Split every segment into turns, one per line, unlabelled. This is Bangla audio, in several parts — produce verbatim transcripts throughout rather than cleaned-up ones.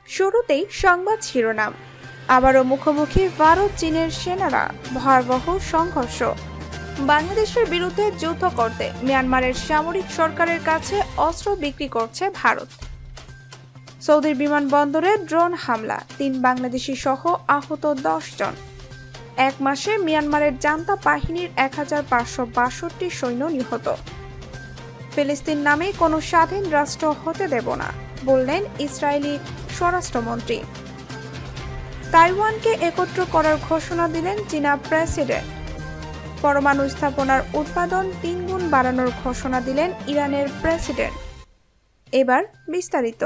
শুরুতেই সংবাদ শিরোনাম। আবারও মুখোমুখি ভারত চীনের সেনারা, ভয়াবহ সংঘর্ষ। বাংলাদেশের বিরুদ্ধে যুদ্ধ করতে মিয়ানমারের সামরিক সরকারের কাছে অস্ত্র বিক্রি করছে ভারত। সৌদির বিমানবন্দরে ড্রোন হামলা, তিন বাংলাদেশি সহ আহত দশ জন। এক মাসে মিয়ানমারের জান্তা বাহিনীর এক হাজার পাঁচশো বাষট্টি সৈন্য নিহত। ফিলিস্তিন নামে কোনো স্বাধীন রাষ্ট্র হতে দেব না, বললেন ইসরায়েলি স্বরাষ্ট্রমন্ত্রী। তাইওয়ানকে একত্র করার ঘোষণা দিলেন চীনা প্রেসিডেন্ট। পরমাণু স্থাপনার উৎপাদন তিনগুণ বাড়ানোর ঘোষণা দিলেন ইরানের প্রেসিডেন্ট। এবার বিস্তারিত।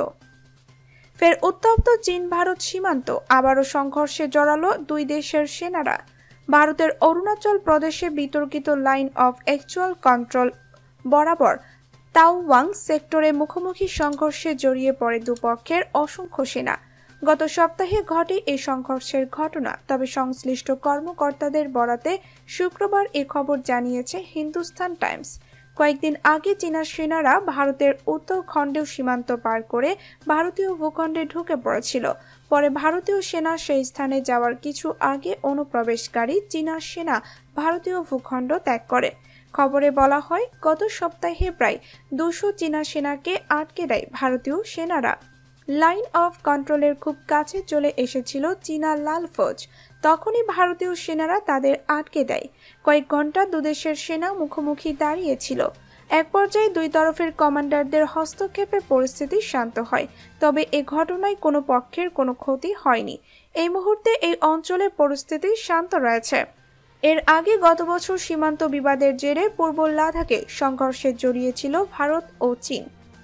ফের উত্তপ্ত চীন ভারত সীমান্ত, আবারও সংঘর্ষে জড়ালো দুই দেশের সেনারা। ভারতের অরুণাচল প্রদেশে বিতর্কিত লাইন অফ অ্যাকচুয়াল কন্ট্রোল বরাবর তাওয়াং সেক্টরে মুখোমুখি সংঘর্ষে জড়িয়ে পড়ে দুপক্ষের অসংখ্য সেনা। গত সপ্তাহে ঘটে এই সংঘর্ষের ঘটনা, তবে সংশ্লিষ্ট কর্মকর্তাদের বরাতে শুক্রবার এ খবর জানিয়েছে হিন্দুস্তান টাইমস। কয়েকদিন আগে চীনা সেনারা ভারতের উত্তরখণ্ডেও সীমান্ত পার করে ভারতীয় ভূখণ্ডে ঢুকে পড়েছিল। পরে ভারতীয় সেনা সেই স্থানে যাওয়ার কিছু আগে অনুপ্রবেশকারী চীনা সেনা ভারতীয় ভূখণ্ড ত্যাগ করে। খবরে বলা হয়, গত সপ্তাহে প্রায় দুশো চীনা সেনাকে আটকে দেয় ভারতীয় সেনারা। লাইন অফ কন্ট্রোলের খুব কাছে চলে এসেছিল চীনা লাল ফৌজ, তখনই ভারতীয় সেনারা তাদের আটকে দেয়। কয়েক ঘন্টা দুদেশের সেনা মুখোমুখি দাঁড়িয়েছিল। এক পর্যায়ে দুই তরফের কমান্ডারদের হস্তক্ষেপে পরিস্থিতি শান্ত হয়, তবে এ ঘটনায় কোনো পক্ষের কোনো ক্ষতি হয়নি। এই মুহূর্তে এই অঞ্চলে পরিস্থিতি শান্ত রয়েছে। এর আগে গত বছর সীমান্ত বিবাদের জেরে পূর্ব লাদাখে সংঘর্ষে জড়িয়েছিল ভারত ও চীন।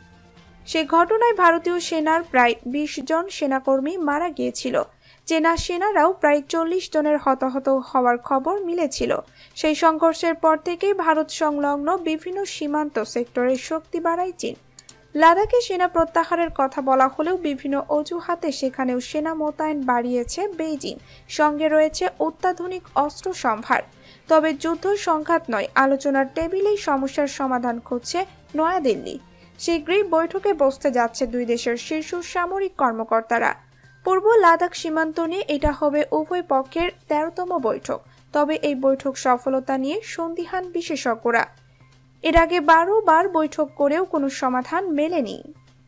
সে ঘটনায় ভারতীয় সেনার প্রায় বিশ জন সেনাকর্মী মারা গিয়েছিল। চীনা সেনারাও প্রায় চল্লিশ জনের হতাহত হওয়ার খবর মিলেছিল। সেই সংঘর্ষের পর থেকেই ভারত সংলগ্ন বিভিন্ন সীমান্ত সেক্টরে শক্তি বাড়ায় চীন। লাদাখে সেনা প্রত্যাহারের কথা বলা হলেও বিভিন্ন অজুহাতে সেখানেও সেনা মোতায়েন বাড়িয়েছে বেইজিং। সঙ্গে রয়েছে অত্যাধুনিক অস্ত্র সম্ভার। তবে যুদ্ধ সংঘাত নয়, আলোচনার টেবিলেই সমস্যার সমাধান খুঁজছে নয়াদিল্লি। শীঘ্রই বৈঠকে বসতে যাচ্ছে দুই দেশের শীর্ষ সামরিক কর্মকর্তারা। পূর্ব লাদাখ সীমান্ত নিয়ে এটা হবে উভয় পক্ষের তেরোতম বৈঠক। তবে এই বৈঠক সফলতা নিয়ে সন্দিহান বিশেষজ্ঞরা। এর আগে বারো বার বৈঠক করেও কোনো সমাধান মেলেনি।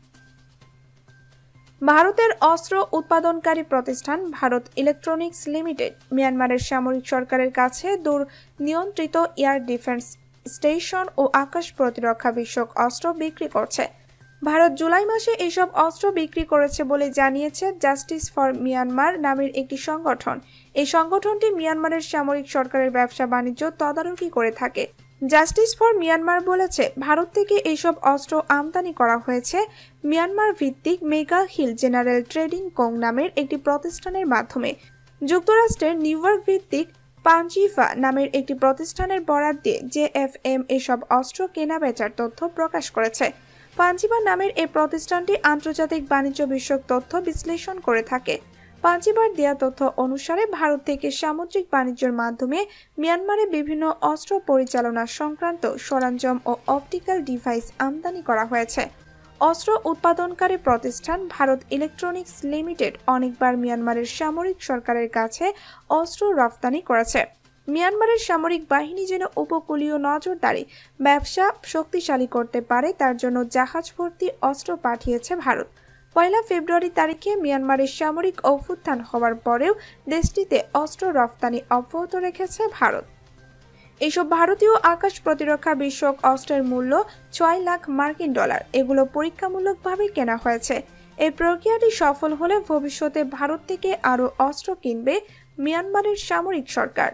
ভারতের অস্ত্র উৎপাদনকারী প্রতিষ্ঠান ভারত ইলেকট্রনিক্স লিমিটেড মিয়ানমারের সামরিক সরকারের কাছে দূর নিয়ন্ত্রিত এয়ার ডিফেন্স স্টেশন ও আকাশ প্রতিরক্ষা বিষয়ক অস্ত্র বিক্রি করছে। ভারত জুলাই মাসে এইসব অস্ত্র বিক্রি করেছে বলে জানিয়েছে জাস্টিস ফর মিয়ানমার নামের একটি সংগঠন। এই সংগঠনটি মিয়ানমারের সামরিক সরকারের ব্যবসা বাণিজ্য তদারকি করে থাকে। জাস্টিস ফর মিয়ানমার বলেছে, ভারত থেকে এইসব অস্ত্র আমদানি করা হয়েছে মিয়ানমার ভিত্তিক Mega Hill General Trading Co নামের একটি প্রতিষ্ঠানের মাধ্যমে। যুক্তরাষ্ট্রের নিউ ইয়র্ক ভিত্তিক পাঞ্জিফা নামের একটি প্রতিষ্ঠানের বরাত দিয়ে জেএফএম এসব অস্ত্র কেনা বেচার তথ্য প্রকাশ করেছে। পাঞ্জিফা নামের এই প্রতিষ্ঠানটি আন্তর্জাতিক বাণিজ্য বিষয়ক তথ্য বিশ্লেষণ করে থাকে। পাঞ্জিফার দেয়া তথ্য অনুসারে ভারত থেকে সামুদ্রিক বাণিজ্যের মাধ্যমে মিয়ানমারে বিভিন্ন অস্ত্র পরিচালনা সংক্রান্ত সরঞ্জাম ও অপটিক্যাল ডিভাইস আমদানি করা হয়েছে। অস্ত্র উৎপাদনকারী প্রতিষ্ঠান ভারত ইলেকট্রনিক্স লিমিটেড অনেকবার মিয়ানমারের সামরিক সরকারের কাছে অস্ত্র রপ্তানি করেছে। মিয়ানমারের সামরিক বাহিনী যেন উপকূলীয় নজরদারি ব্যবসা শক্তিশালী করতে পারে, তার জন্য জাহাজ ভর্তি অস্ত্র পাঠিয়েছে ভারত। পয়লা ফেব্রুয়ারি তারিখে মিয়ানমারের সামরিক অভ্যুত্থান হওয়ার পরেও দেশটিতে অস্ত্র রপ্তানি অব্যাহত রেখেছে ভারত। এইসব ভারতীয় আকাশ প্রতিরক্ষা বিষয়ক অস্ত্রের মূল্য ছয় লাখ মার্কিন ডলার। এগুলো পরীক্ষামূলকভাবে কেনা হয়েছে। এই প্রক্রিয়াটি সফল হলে ভবিষ্যতে ভারত থেকে আরও অস্ত্র কিনবে মিয়ানমারের সামরিক সরকার।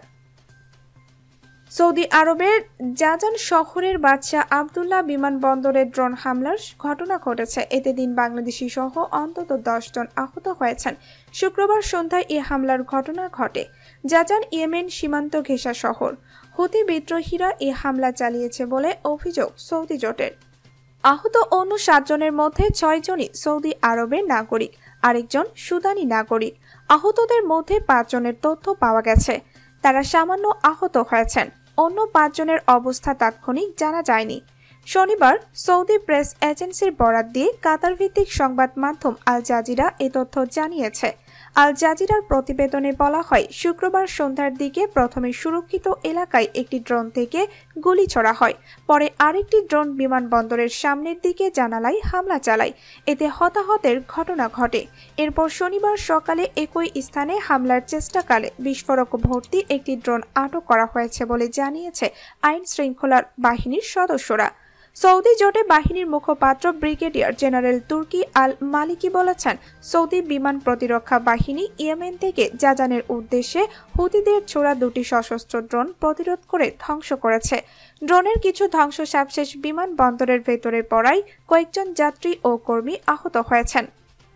সৌদি আরবের জাজান শহরের বাদশাহ আবদুল্লাহ বিমানবন্দরে ড্রোন হামলার ঘটনা ঘটেছে। এতে তিন বাংলাদেশি সহ অন্তত দশ জন আহত হয়েছেন। শুক্রবার সন্ধ্যায় এই হামলার ঘটনা ঘটে। জাজান ইয়েমেন সীমান্ত ঘেঁষা শহর। হুতি বিদ্রোহীরা এই হামলা চালিয়েছে বলে অভিযোগ সৌদি জোটের। আহত অন্য সাতজনের মধ্যে ছয় জনই সৌদি আরবের নাগরিক, আরেকজন সুদানি নাগরিক। আহতদের মধ্যে পাঁচজনের তথ্য পাওয়া গেছে, তারা সামান্য আহত হয়েছেন। অন্য পাঁচজনের অবস্থা তাৎক্ষণিক জানা যায়নি। শনিবার সৌদি প্রেস এজেন্সির বরাত দিয়ে কাতার ভিত্তিক সংবাদ মাধ্যম আল জাজিরা এ তথ্য জানিয়েছে। আল জাজিরার প্রতিবেদনে বলা হয়, শুক্রবার সন্ধ্যার দিকে প্রথমে সুরক্ষিত এলাকায় একটি ড্রোন থেকে গুলি ছোড়া হয়। পরে আরেকটি ড্রোন বিমানবন্দরের সামনের দিকে জানালায় হামলা চালায়। এতে হতাহতের ঘটনা ঘটে। এরপর শনিবার সকালে একই স্থানে হামলার চেষ্টাকালে বিস্ফোরক ভর্তি একটি ড্রোন আটক করা হয়েছে বলে জানিয়েছে আইন শৃঙ্খলা বাহিনীর সদস্যরা। সৌদি জোটে বাহিনীর মুখপাত্র ব্রিগেডিয়ার জেনারেল তুর্কি আল মালিকি বলেছেন, সৌদি বিমান প্রতিরক্ষা বাহিনী ইয়েমেন থেকে জাজানের উদ্দেশ্যে হুতিদের ছোড়া দুটি সশস্ত্র ড্রোন প্রতিরোধ করে ধ্বংস করেছে। ড্রোনের কিছু ধ্বংসাবশেষ বিমানবন্দরের ভেতরে পড়ায় কয়েকজন যাত্রী ও কর্মী আহত হয়েছেন।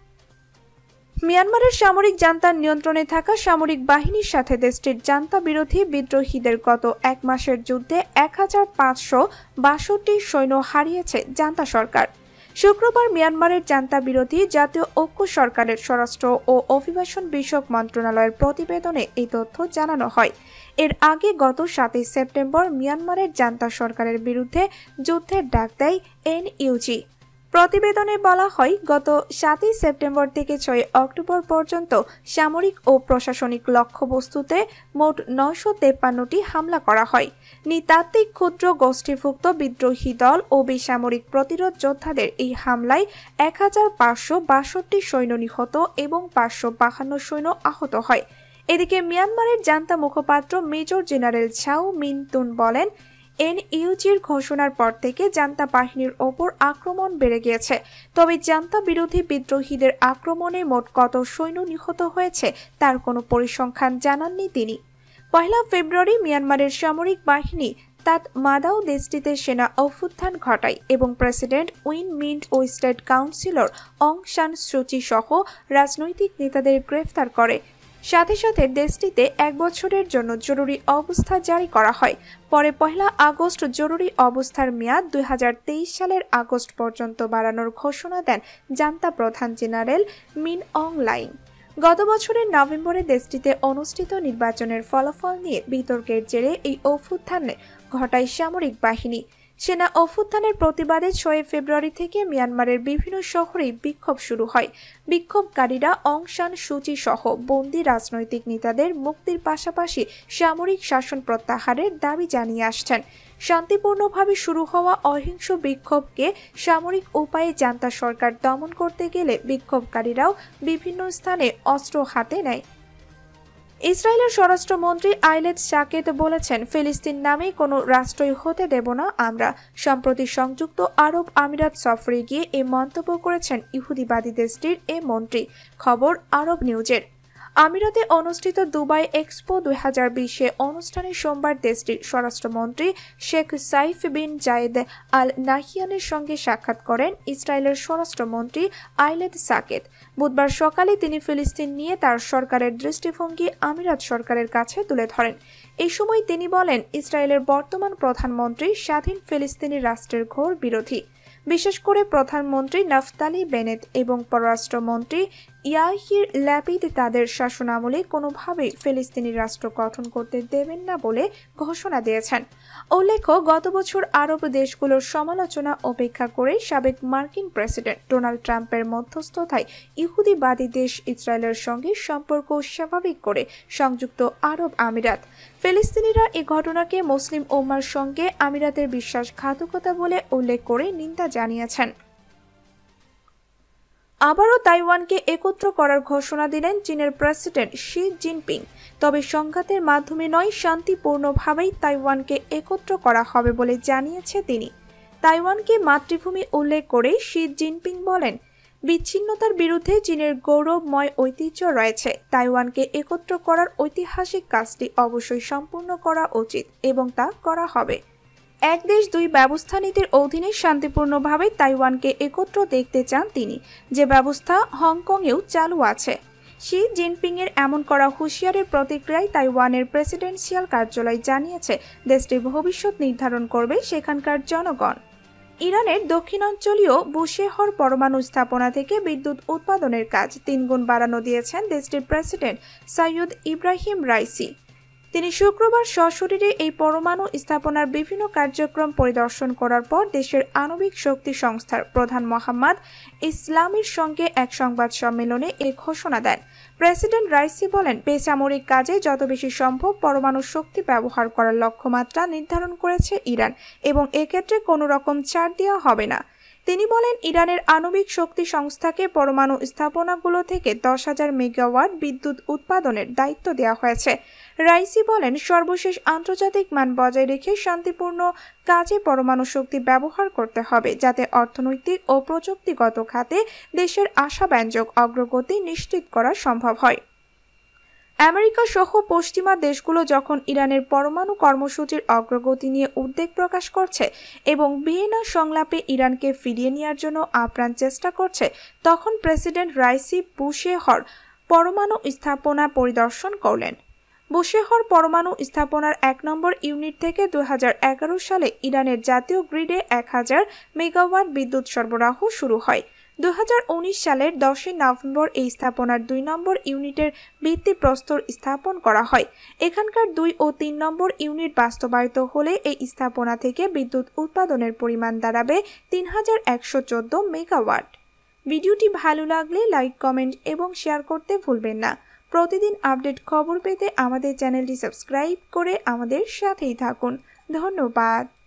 মিয়ানমারের সামরিক জান্তার নিয়ন্ত্রণে থাকা সামরিক বাহিনীর সাথে দেশটির জান্তা বিরোধী বিদ্রোহীদের গত এক মাসের যুদ্ধে এক হাজার পাঁচশো বাষট্টি সৈন্য হারিয়েছে জান্তা সরকার। শুক্রবার মিয়ানমারের জান্তা বিরোধী জাতীয় ঐক্য সরকারের স্বরাষ্ট্র ও অভিবাসন বিষয়ক মন্ত্রণালয়ের প্রতিবেদনে এই তথ্য জানানো হয়। এর আগে গত সাতই সেপ্টেম্বর মিয়ানমারের জান্তা সরকারের বিরুদ্ধে যুদ্ধের ডাক দেয় এনইউজি। প্রতিবেদনে বলা হয়, গত সাতই সেপ্টেম্বর থেকে ছয় অক্টোবর পর্যন্ত সামরিক ও প্রশাসনিক লক্ষ্যবস্তুতে মোট নয়শো তেপ্পান্নটি হামলা করা হয়। নৃতাত্ত্বিক ক্ষুদ্র গোষ্ঠীভুক্ত বিদ্রোহী দল ও বেসামরিক প্রতিরোধ যোদ্ধাদের এই হামলায় এক হাজার পাঁচশো বাষট্টি সৈন্য নিহত এবং পাঁচশো বাহান্ন সৈন্য আহত হয়। এদিকে মিয়ানমারের জান্তা মুখপাত্র মেজর জেনারেল ঝাও মিন তুন বলেন, এনইউজির ঘোষণার পর থেকে জান্তা বাহিনীর ওপর আক্রমণ বেড়ে গিয়েছে। তবে জান্তা বিরোধী বিদ্রোহীদের আক্রমণে মোট কত সৈন্য নিহত হয়েছে তার কোনো পরিসংখ্যান জানাননি তিনি। পয়লা ফেব্রুয়ারি মিয়ানমারের সামরিক বাহিনী তাত মাদাও দেশটিতে সেনা অভ্যুত্থান ঘটায় এবং প্রেসিডেন্ট উইন মিন্ট ও State Counsellor Aung San Suu Kyi রাজনৈতিক নেতাদের গ্রেফতার করে। সাথে সাথে দেশটিতে এক বছরের জন্য জরুরি অবস্থা জারি করা হয়। পরে পহেলা আগস্ট জরুরি অবস্থার মেয়াদ দুই হাজার তেইশ সালের আগস্ট পর্যন্ত বাড়ানোর ঘোষণা দেন জান্তা প্রধান জেনারেল মিন অং লাইং। গত বছরের নভেম্বরে দেশটিতে অনুষ্ঠিত নির্বাচনের ফলাফল নিয়ে বিতর্কের জেরে এই অভ্যুত্থান ঘটায় সামরিক বাহিনী। সেনা অভ্যুত্থানের প্রতিবাদে ছয় ফেব্রুয়ারি থেকে মিয়ানমারের বিভিন্ন শহরে বিক্ষোভ শুরু হয়। বিক্ষোভকারীরা অং সান সুচি সহ বন্দী রাজনৈতিক নেতাদের মুক্তির পাশাপাশি সামরিক শাসন প্রত্যাহারের দাবি জানিয়ে আসছেন। শান্তিপূর্ণভাবে শুরু হওয়া অহিংস বিক্ষোভকে সামরিক উপায়ে জান্তা সরকার দমন করতে গেলে বিক্ষোভকারীরাও বিভিন্ন স্থানে অস্ত্র হাতে নেয়। ইসরায়েলের স্বরাষ্ট্রমন্ত্রী আইলেদ শাকেত বলেছেন, ফিলিস্তিন নামে কোনো রাষ্ট্রই হতে দেব না আমরা। সম্প্রতি সংযুক্ত আরব আমিরাত সফরে গিয়ে এ মন্তব্য করেছেন ইহুদিবাদী দেশটির এ মন্ত্রী। খবর আরব নিউজের। আমিরাতে অনুষ্ঠিত দুবাই এক্সপো দুই হাজার বিশে অনুষ্ঠানে সোমবার দেশটির স্বরাষ্ট্রমন্ত্রী শেখ সাইফ বিন জায়েদ আল নাহিয়ানের সঙ্গে সাক্ষাৎ করেন ইসরায়েলের স্বরাষ্ট্রমন্ত্রী আইলেদ শাকেত। বুধবার সকালে তিনি ফিলিস্তিন নিয়ে তার সরকারের দৃষ্টিভঙ্গি আমিরাত সরকারের কাছে তুলে ধরেন। এই সময় তিনি বলেন, ইসরায়েলের বর্তমান প্রধানমন্ত্রী স্বাধীন ফিলিস্তিনি রাষ্ট্রের ঘোর বিরোধী। বিশেষ করে প্রধানমন্ত্রী নাফতালি বেনেট এবং পররাষ্ট্রমন্ত্রী ইয়াহির ল্যাপিড তাদের শাসনামলে কোনোভাবেই ফিলিস্তিনি রাষ্ট্র গঠন করতে দেবেন না বলে ঘোষণা দিয়েছেন। উল্লেখ্য, গত বছর আরব দেশগুলোর সমালোচনা উপেক্ষা করে সাবেক মার্কিন প্রেসিডেন্ট ডোনাল্ড ট্রাম্পের মধ্যস্থতায় ইহুদিবাদী দেশ ইসরায়েলের সঙ্গে সম্পর্ক স্বাভাবিক করে সংযুক্ত আরব আমিরাত। ফিলিস্তিনিরা এ ঘটনাকে মুসলিম উম্মার সঙ্গে আমিরাতের বিশ্বাসঘাতকতা বলে উল্লেখ করে নিন্দা জানিয়েছেন। আবারও তাইওয়ানকে একত্র করার ঘোষণা দিলেন চীনের প্রেসিডেন্ট শি জিনপিং। তবে সংঘাতের মাধ্যমে নয়, শান্তিপূর্ণভাবেই তাইওয়ানকে একত্র করা হবে বলে জানিয়েছে তিনি। তাইওয়ানকে মাতৃভূমি উল্লেখ করে শি জিনপিং বলেন, বিচ্ছিন্নতার বিরুদ্ধে চীনের গৌরবময় ঐতিহ্য রয়েছে। তাইওয়ানকে একত্র করার ঐতিহাসিক কাজটি অবশ্যই সম্পূর্ণ করা উচিত এবং তা করা হবে। এক দেশ দুই ব্যবস্থা নীতির অধীনে শান্তিপূর্ণভাবে তাইওয়ানকে একত্র দেখতে চান তিনি, যে ব্যবস্থা হংকংয়েও চালু আছে। শি জিনপিং এর এমন করা হুঁশিয়ারের প্রতিক্রিয়ায় তাইওয়ানের প্রেসিডেন্সিয়াল কার্যালয় জানিয়েছে, দেশটির ভবিষ্যৎ নির্ধারণ করবে সেখানকার জনগণ। ইরানের দক্ষিণাঞ্চলীয় বুশেহর পরমাণু স্থাপনা থেকে বিদ্যুৎ উৎপাদনের কাজ তিনগুণ বাড়ানো দিয়েছেন দেশটির প্রেসিডেন্ট সৈয়দ ইব্রাহিম রাইসি। তিনি শুক্রবার সশরীরে এই পরমাণু স্থাপনার বিভিন্ন কার্যক্রম পরিদর্শন করার পর দেশের আণবিক শক্তি সংস্থার প্রধান মোহাম্মদ ইসলামের সঙ্গে এক সংবাদ সম্মেলনে এ ঘোষণা দেন। প্রেসিডেন্ট রাইসি বলেন, বেসামরিক কাজে যত বেশি সম্ভব পরমাণু শক্তি ব্যবহার করার লক্ষ্যমাত্রা নির্ধারণ করেছে ইরান এবং এক্ষেত্রে কোনো রকম ছাড় দেওয়া হবে না। তিনি বলেন, ইরানের আণবিক শক্তি সংস্থাকে পরমাণু স্থাপনাগুলো থেকে দশ হাজার মেগাওয়াট বিদ্যুৎ উৎপাদনের দায়িত্ব দেওয়া হয়েছে। রাইসি বলেন, সর্বশেষ আন্তর্জাতিক মান বজায় রেখে শান্তিপূর্ণ কাজে পরমাণু শক্তি ব্যবহার করতে হবে, যাতে অর্থনৈতিক ও প্রযুক্তিগত খাতে দেশের আশাব্যঞ্জক অগ্রগতি নিশ্চিত করা সম্ভব হয়। আমেরিকা সহ পশ্চিমা দেশগুলো যখন ইরানের পরমাণু কর্মসূচির অগ্রগতি নিয়ে উদ্বেগ প্রকাশ করছে এবং ভিয়েনা সংলাপে ইরানকে ফিরিয়ে নেওয়ার জন্য আপ্রাণ চেষ্টা করছে, তখন প্রেসিডেন্ট রাইসি বুশেহর পরমাণু স্থাপনা পরিদর্শন করলেন। বুশেহর পরমাণু স্থাপনার এক নম্বর ইউনিট থেকে দুই হাজার এগারো সালে ইরানের জাতীয় গ্রিডে এক হাজার মেগাওয়াট বিদ্যুৎ সরবরাহ শুরু হয়। দুই হাজার উনিশ সালের দশই নভেম্বর এই স্থাপনার দুই নম্বর ইউনিটের ভিত্তিপ্রস্তর স্থাপন করা হয়। এখানকার দুই ও তিন নম্বর ইউনিট বাস্তবায়িত হলে এই স্থাপনা থেকে বিদ্যুৎ উৎপাদনের পরিমাণ দাঁড়াবে তিন হাজার একশো চোদ্দ মেগাওয়াট। ভিডিওটি ভালো লাগলে লাইক, কমেন্ট এবং শেয়ার করতে ভুলবেন না। প্রতিদিন আপডেট খবর পেতে আমাদের চ্যানেলটি সাবস্ক্রাইব করে আমাদের সাথেই থাকুন। ধন্যবাদ।